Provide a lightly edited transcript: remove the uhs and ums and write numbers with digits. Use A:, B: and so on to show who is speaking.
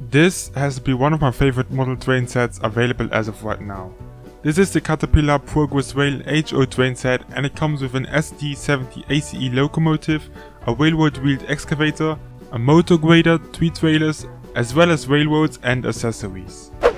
A: This has to be one of my favorite model train sets available as of right now. This is the Caterpillar Progress Rail HO train set, and it comes with an SD70 ACE locomotive, a railroad wheeled excavator, a motor grader, 3 trailers, as well as railroads and accessories.